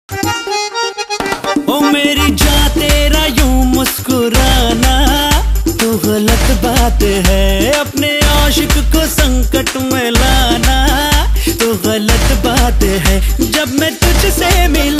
ओ मेरी जान तेरा यूं मुस्कुराना तो गलत बात है, अपने आशिक को संकट में लाना तो गलत बात है। जब मैं तुझसे मिल